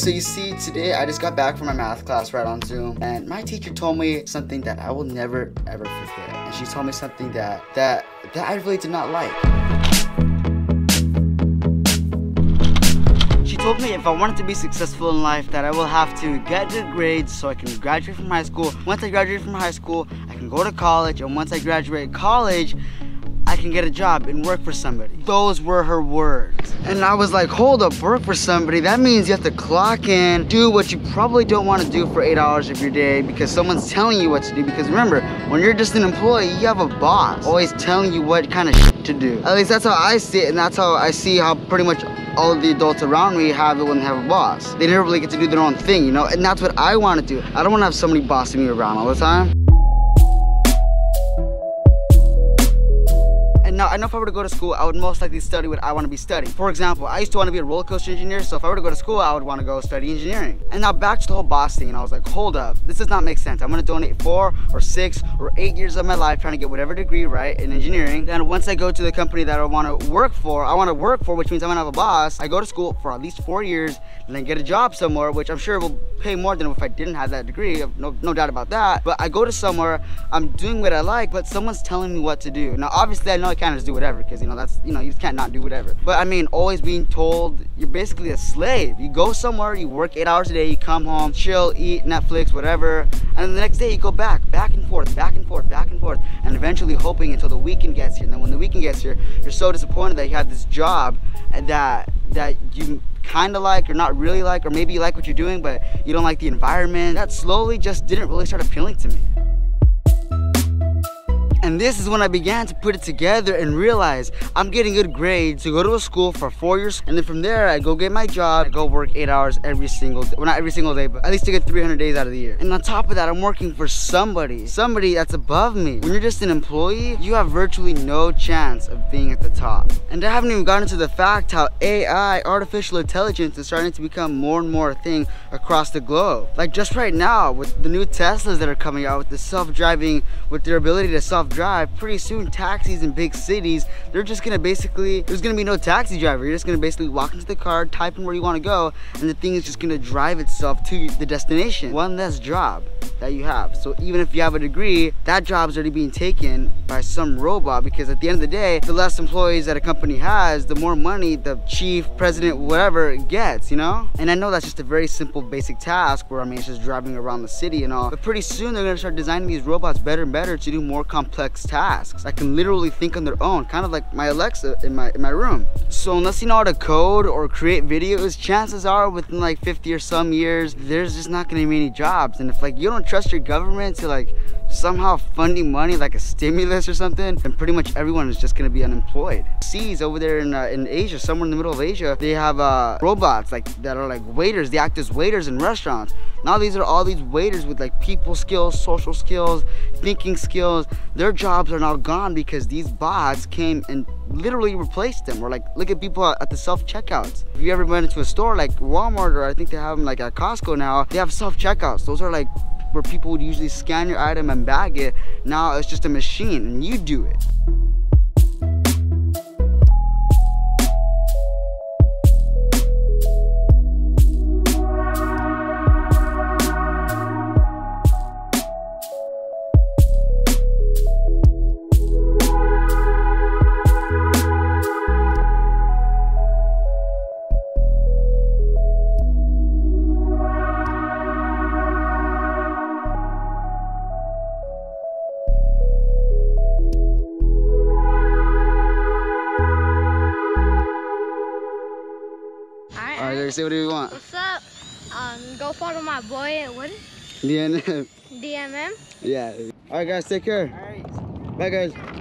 so you see, today I just got back from my math class right on Zoom, and my teacher told me something that I will never ever forget. And she told me something that I really did not like. She told me if I wanted to be successful in life, that I will have to get good grades so I can graduate from high school. Once I graduate from high school, I can go to college, and once I graduate college, I can get a job and work for somebody. Those were her words. And I was like, hold up, work for somebody? That means you have to clock in, do what you probably don't want to do for 8 hours of your day because someone's telling you what to do. Because remember, when you're just an employee, you have a boss always telling you what kind of shit to do. At least that's how I see it, and that's how I see how pretty much all of the adults around me have it when they have a boss. They never really get to do their own thing, you know? And that's what I want to do. I don't want to have somebody bossing me around all the time. Now, I know if I were to go to school, I would most likely study what I want to be studying. For example, I used to want to be a roller coaster engineer, so if I were to go to school, I would want to go study engineering. And now back to the whole boss thing, and I was like, hold up, this does not make sense. I'm going to donate 4 or 6 or 8 years of my life trying to get whatever degree, right, in engineering. Then once I go to the company that I want to work for, which means I'm going to have a boss. I go to school for at least 4 years and then get a job somewhere, which I'm sure will pay more than if I didn't have that degree. No doubt about that. But I go to somewhere, I'm doing what I like, but someone's telling me what to do. Now, obviously, I know I can't just do whatever, because you just can't not do whatever. But I mean, always being told you're basically a slave. You go somewhere, you work 8 hours a day, you come home, chill, eat, Netflix, whatever, and then the next day you go back and forth, and eventually hoping until the weekend gets here. And then when the weekend gets here, you're so disappointed that you have this job that you kind of like or not really like, or maybe you like what you're doing but you don't like the environment. That slowly just didn't really start appealing to me. And this is when I began to put it together and realize I'm getting good grades to go to a school for 4 years, and then from there I go get my job, I go work 8 hours every single day. Well, not every single day, but at least to get 300 days out of the year. And on top of that, I'm working for somebody that's above me. When you're just an employee, you have virtually no chance of being at the top. And I haven't even gotten into the fact how AI, artificial intelligence, is starting to become more and more a thing across the globe. Like just right now with the new Teslas that are coming out, with the self-driving, with their ability to self-drive, pretty soon taxis in big cities, they're just gonna basically, there's gonna be no taxi driver. You're just gonna basically walk into the car, type in where you want to go, and the thing is just gonna drive itself to the destination. One less job that you have. So even if you have a degree, that job's already being taken by some robot, because at the end of the day, the less employees that a company has, the more money the chief, president, whatever gets, you know? And I know that's just a very simple, basic task where, I mean, it's just driving around the city and all, but pretty soon they're gonna start designing these robots better and better to do more complex tasks that can literally think on their own, kind of like my Alexa in my room. So unless you know how to code or create videos, chances are within like 50 or some years, there's just not gonna be any jobs. And if like you don't trust your government to like somehow funding money like a stimulus or something, then pretty much everyone is just gonna be unemployed. Seas over there in Asia, somewhere in the middle of Asia, they have robots like that are like waiters. They act as waiters in restaurants. Now these are all these waiters with like people skills, social skills, thinking skills. Their jobs are now gone because these bots came and literally replaced them. Or like, look at people at the self-checkouts. If you ever went into a store like Walmart, or I think they have them like at Costco now, they have self-checkouts. Those are like where people would usually scan your item and bag it. Now it's just a machine and you do it. Alright, say what do you want? What's up? Go follow my boy. What? DMM. DMM. Yeah. Alright guys, take care. Alright. Bye guys.